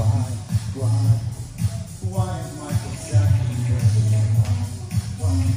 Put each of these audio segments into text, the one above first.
Why is Michael Jackson doing why?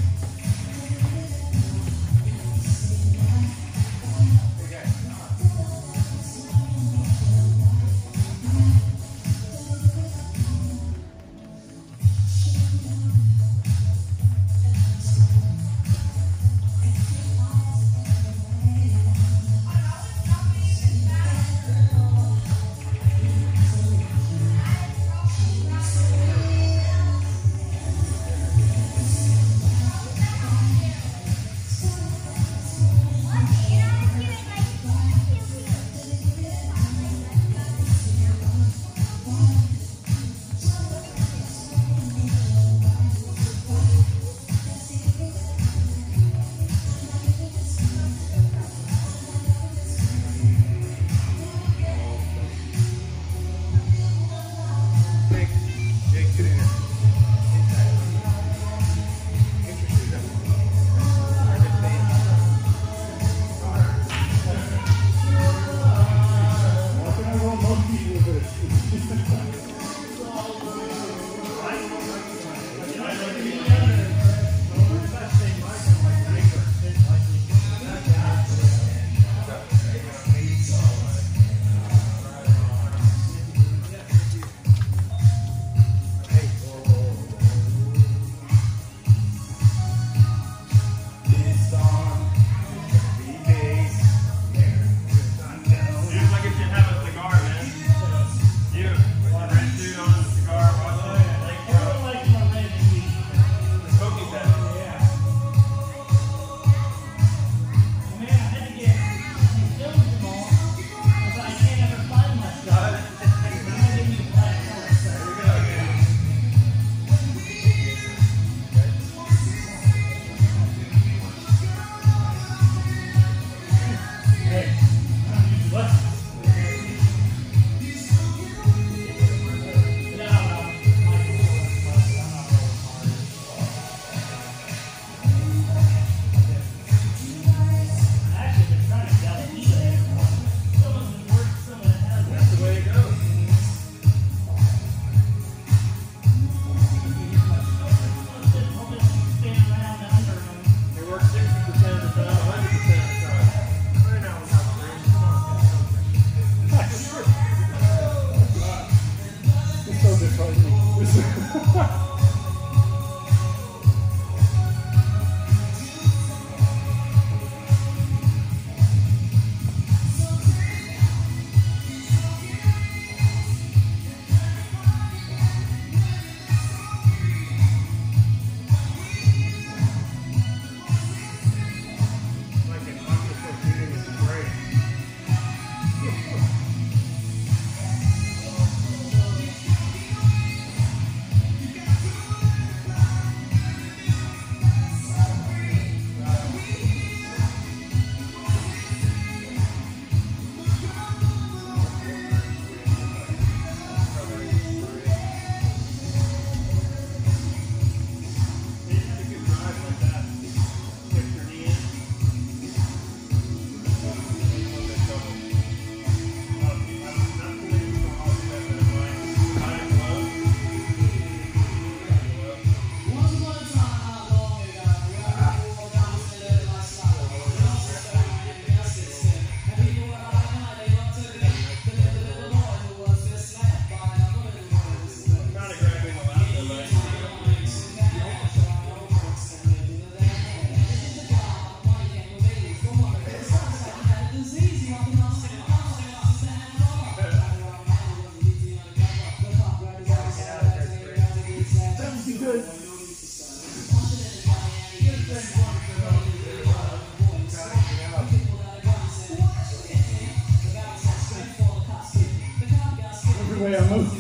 way I move.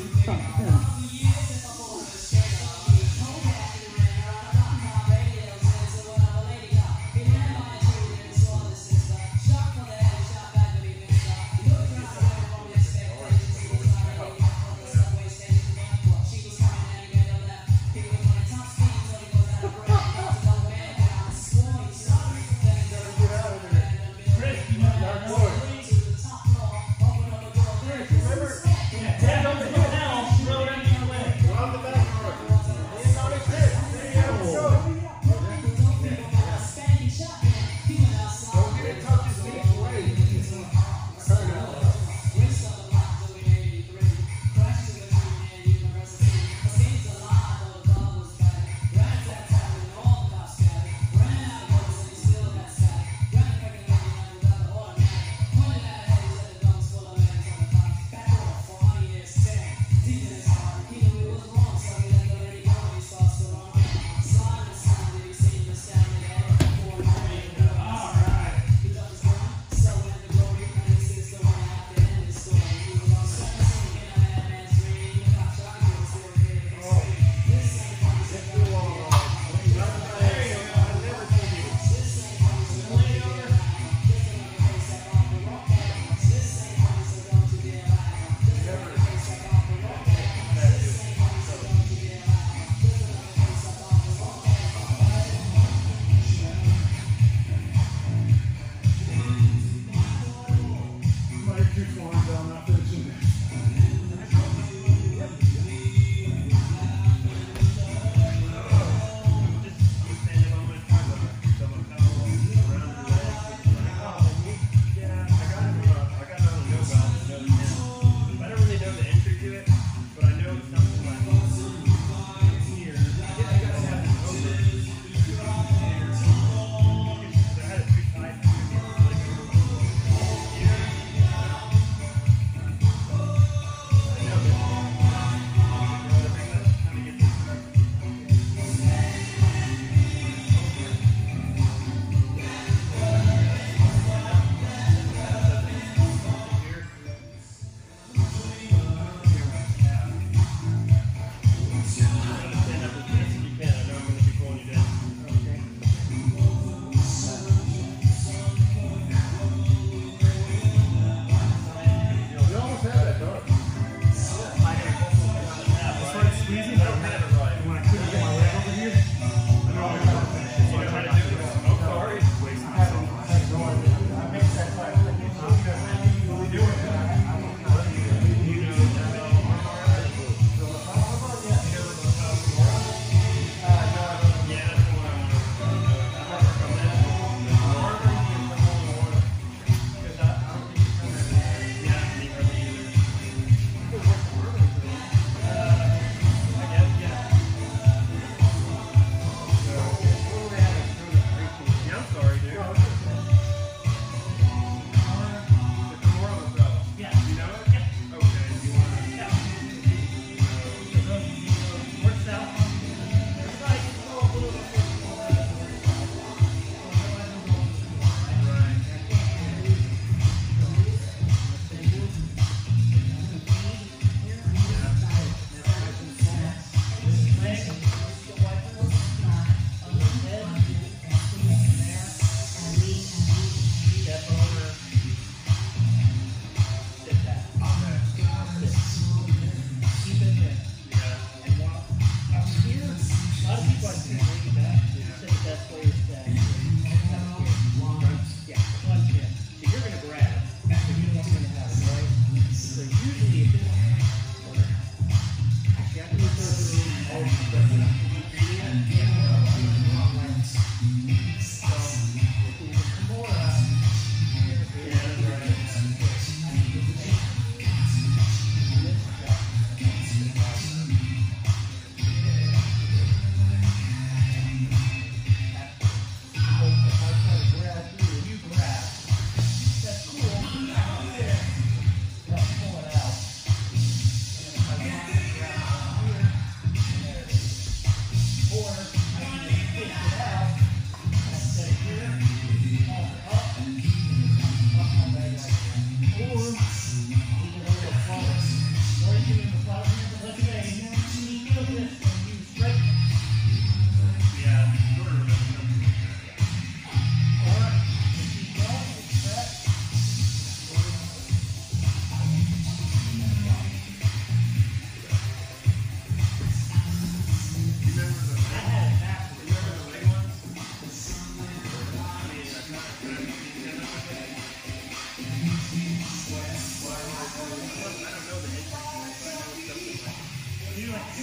Remember, Dad, don't take it down.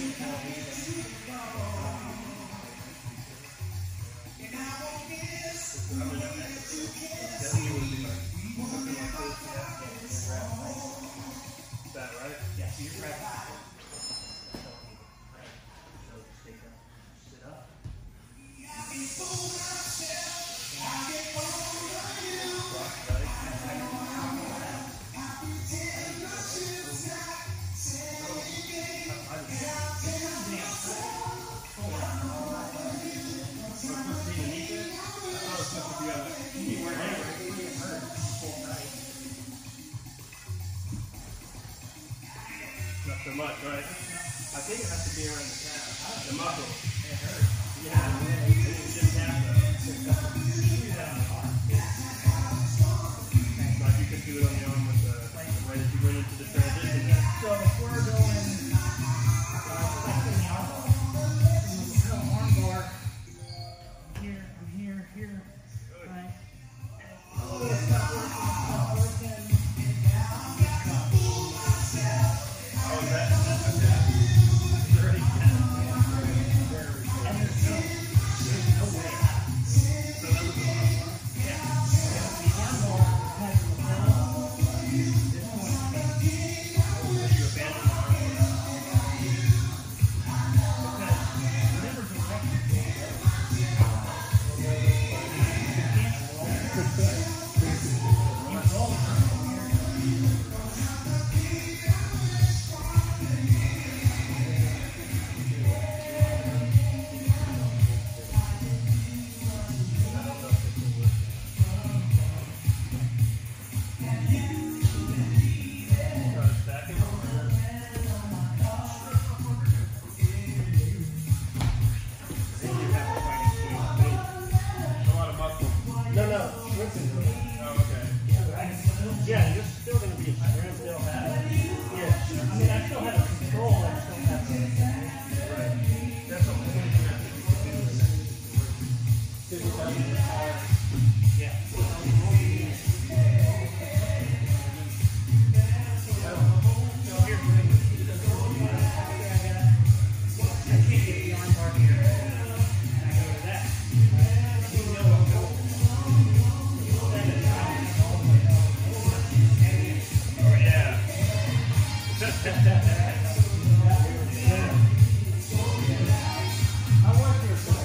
That right? Yeah, so you're right. Sit up. Not so much, right? I think it has to be around the calf, the muscle. It hurts. Yeah, it's just half like you could do it on your own with the way that you went into the transition there. So if we're going flexing the arm bar, here, right? Oh, it's not working. Oh, is that? Okay. It's already kind of And there's no way. so that was the last one. Yeah. The arm bar has the pedal. This one. So you abandoned the arm. Whatever direction you roll from here. Yeah, you're still going to be a strength. Still have it. Yeah. I mean, I still have a control and I still have a... Right. That's the only thing that you can do. Yeah. I can't get the arm bar here. And I go to that. Oh, yeah. I work here for